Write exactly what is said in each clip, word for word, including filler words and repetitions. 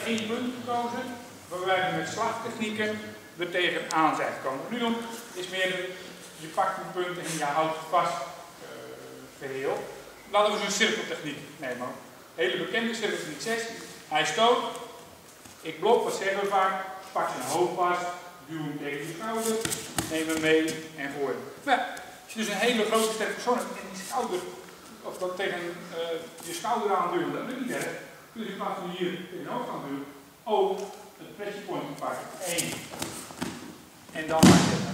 één punt gekozen, waarbij we met slagtechnieken er tegenaan zijn gekomen. Wat we nu doen is meer, je pakt een punt en je houdt het vast uh, geheel. Laten we zo'n cirkeltechniek nemen. Hele bekende cirkeltechniek zes. Hij stoot, ik blok, wat zeggen we vaak, pak zijn hoofd vast, duw hem tegen je schouder, neem hem mee en voor hem. Nou, als je dus een hele grote sterke persoon hebt en die schouder, of dat tegen uh, je schouder aanduwen, dat lukt niet erg. Dus in plaats van hier tegen je hoofd aan duwen, ook het pressure point pakken. één. En dan maar zetten.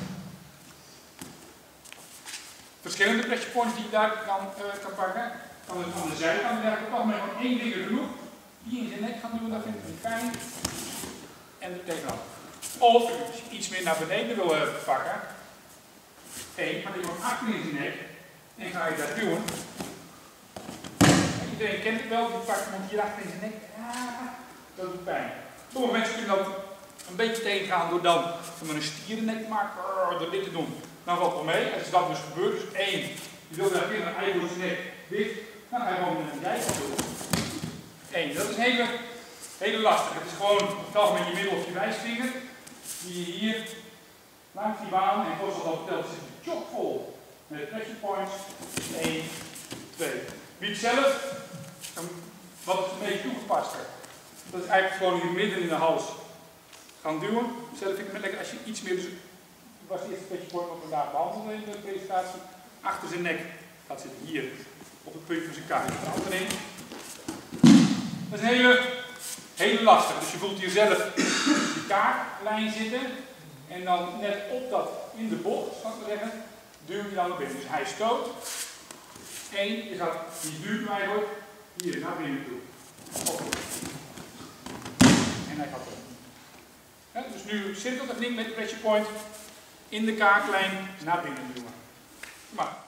Verschillende pressure points die je daar kan, uh, kan pakken. Kan het aan de zijkant werken, toch maar gewoon één vinger genoeg. Die in zijn nek gaan doen, dat vind ik niet fijn. En er tegenaan. Of als je iets meer naar beneden wil uh, pakken. één, ga je gewoon achter in zijn nek. En ga je daar duwen. En iedereen kent het wel, die pakt iemand hier achter in zijn nek. Ah, dat doet pijn. Sommige mensen kunnen dat een beetje tegengaan door dan een stierennek te maken, door dit te doen. Dan valt het wel mee. Als dat dus gebeurt, dus één, je wil daar weer een eigen in zijn nek dicht. Dan ga je gewoon met een dijkant doen. één. Dat is hele, hele lastig. Het is gewoon telkens met je middel of je wijsvinger. Die je hier langs die baan, en zoals al verteld, zit je chockvol met pressure points. één, twee. Wie het zelf, wat is een beetje toegepast. Dat is eigenlijk gewoon hier midden in de hals gaan duwen. Zelf vind ik het lekker als je iets meer, dus was de eerste pressure point wat we vandaag behandelen in de presentatie, achter zijn nek gaat zitten hier. Op het puntje van zijn kaart de andere in. Dat is een hele, hele lastig. Dus je voelt hier zelf die kaartlijn zitten. En dan net op dat, in de bocht, zal ik maar zeggen, duw je dan naar binnen. Dus hij stoot. Eén, je gaat, die duwt mij ook hier naar binnen toe. Op. En hij gaat op. Ja, dus nu cirkeltechniek met de pressure point in de kaartlijn naar binnen duwen. Maar.